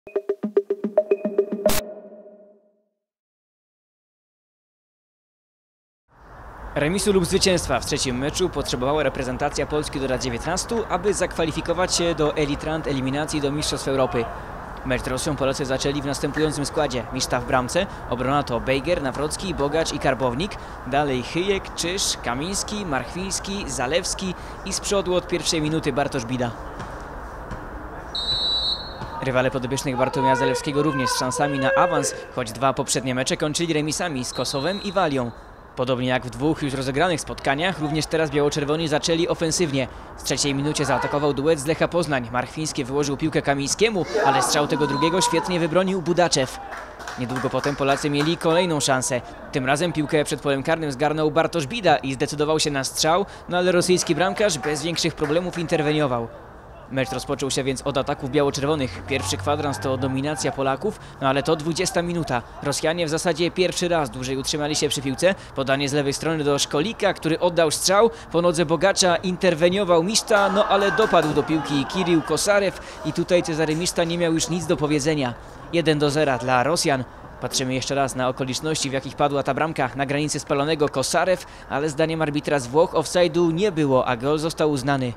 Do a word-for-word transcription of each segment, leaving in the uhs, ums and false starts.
Remisu lub zwycięstwa w trzecim meczu potrzebowała reprezentacja Polski do lat dziewiętnastu, aby zakwalifikować się do Elite Rund eliminacji do Mistrzostw Europy. Mecz z Rosją Polacy zaczęli w następującym składzie. Miszta w bramce, obrona to Bejger, Nawrocki, Bogacz i Karbownik. Dalej Chyjek, Czyż, Kamiński, Marchwiński, Zalewski i z przodu od pierwszej minuty Bartosz Bida. Rywale podobiecznych Bartłomieja Zalewskiego również z szansami na awans, choć dwa poprzednie mecze kończyli remisami z Kosowem i Walią. Podobnie jak w dwóch już rozegranych spotkaniach, również teraz biało-czerwoni zaczęli ofensywnie. W trzeciej minucie zaatakował duet z Lecha Poznań. Marchwiński wyłożył piłkę Kamińskiemu, ale strzał tego drugiego świetnie wybronił Budaczew. Niedługo potem Polacy mieli kolejną szansę. Tym razem piłkę przed polem karnym zgarnął Bartosz Bida i zdecydował się na strzał, no ale rosyjski bramkarz bez większych problemów interweniował. Mecz rozpoczął się więc od ataków biało-czerwonych. Pierwszy kwadrans to dominacja Polaków, no ale to dwudziesta minuta. Rosjanie w zasadzie pierwszy raz dłużej utrzymali się przy piłce. Podanie z lewej strony do Szkolika, który oddał strzał. Po nodze Bogacza interweniował Miszta, no ale dopadł do piłki Kirill Kosarew i tutaj Cezary Miszta nie miał już nic do powiedzenia. jeden do zera dla Rosjan. Patrzymy jeszcze raz na okoliczności, w jakich padła ta bramka. Na granicy spalonego Kosarew, ale zdaniem arbitra z Włoch offside'u nie było, a gol został uznany.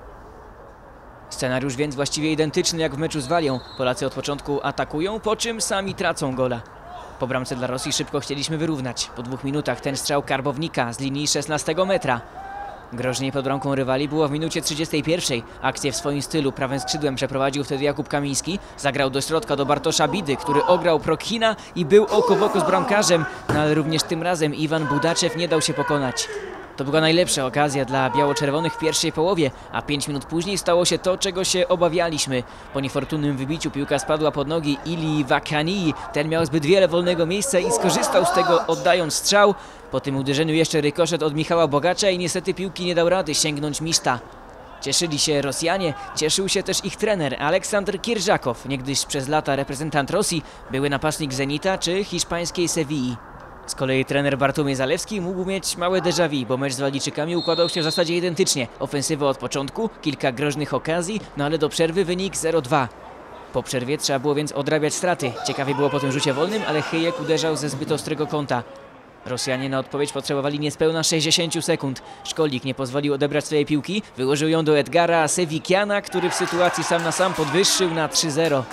Scenariusz więc właściwie identyczny jak w meczu z Walią. Polacy od początku atakują, po czym sami tracą gola. Po bramce dla Rosji szybko chcieliśmy wyrównać. Po dwóch minutach ten strzał Karbownika z linii szesnastego metra. Groźniej pod bramką rywali było w minucie trzydziestej pierwszej. Akcję w swoim stylu prawym skrzydłem przeprowadził wtedy Jakub Kamiński. Zagrał do środka do Bartosza Bidy, który ograł Prokhina i był oko w oko z bramkarzem. No ale również tym razem Iwan Budaczew nie dał się pokonać. To była najlepsza okazja dla biało-czerwonych w pierwszej połowie, a pięć minut później stało się to, czego się obawialiśmy. Po niefortunnym wybiciu piłka spadła pod nogi Ili Wakanii. Ten miał zbyt wiele wolnego miejsca i skorzystał z tego, oddając strzał. Po tym uderzeniu jeszcze rykoszet od Michała Bogacza i niestety piłki nie dał rady sięgnąć Miszta. Cieszyli się Rosjanie, cieszył się też ich trener Aleksandr Kierżakow, niegdyś przez lata reprezentant Rosji, były napastnik Zenita czy hiszpańskiej Sewilli. Z kolei trener Bartłomiej Zalewski mógł mieć małe déjà vu, bo mecz z Walijczykami układał się w zasadzie identycznie. Ofensywa od początku, kilka groźnych okazji, no ale do przerwy wynik zero dwa. Po przerwie trzeba było więc odrabiać straty. Ciekawie było po tym rzucie wolnym, ale Chyjek uderzał ze zbyt ostrego kąta. Rosjanie na odpowiedź potrzebowali niespełna sześćdziesiąt sekund. Szkolik nie pozwolił odebrać swojej piłki, wyłożył ją do Edgara Sewikiana, który w sytuacji sam na sam podwyższył na trzy zero.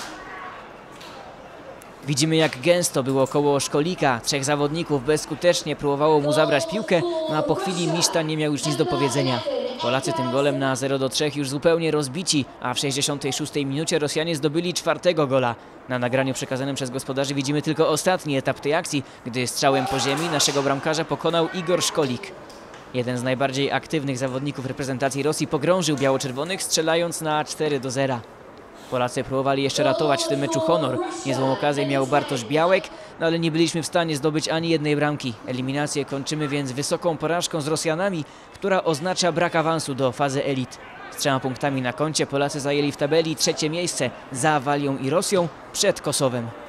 Widzimy, jak gęsto było koło Szkolika. Trzech zawodników bezskutecznie próbowało mu zabrać piłkę, no a po chwili Miszta nie miał już nic do powiedzenia. Polacy tym golem na zero do trzech już zupełnie rozbici, a w sześćdziesiątej szóstej minucie Rosjanie zdobyli czwartego gola. Na nagraniu przekazanym przez gospodarzy widzimy tylko ostatni etap tej akcji, gdy strzałem po ziemi naszego bramkarza pokonał Igor Szkolik. Jeden z najbardziej aktywnych zawodników reprezentacji Rosji pogrążył biało-czerwonych, strzelając na cztery do zera. Polacy próbowali jeszcze ratować w tym meczu honor. Niezłą okazję miał Bartosz Białek, no ale nie byliśmy w stanie zdobyć ani jednej bramki. Eliminację kończymy więc wysoką porażką z Rosjanami, która oznacza brak awansu do fazy elit. Z trzema punktami na koncie Polacy zajęli w tabeli trzecie miejsce za Walią i Rosją przed Kosowem.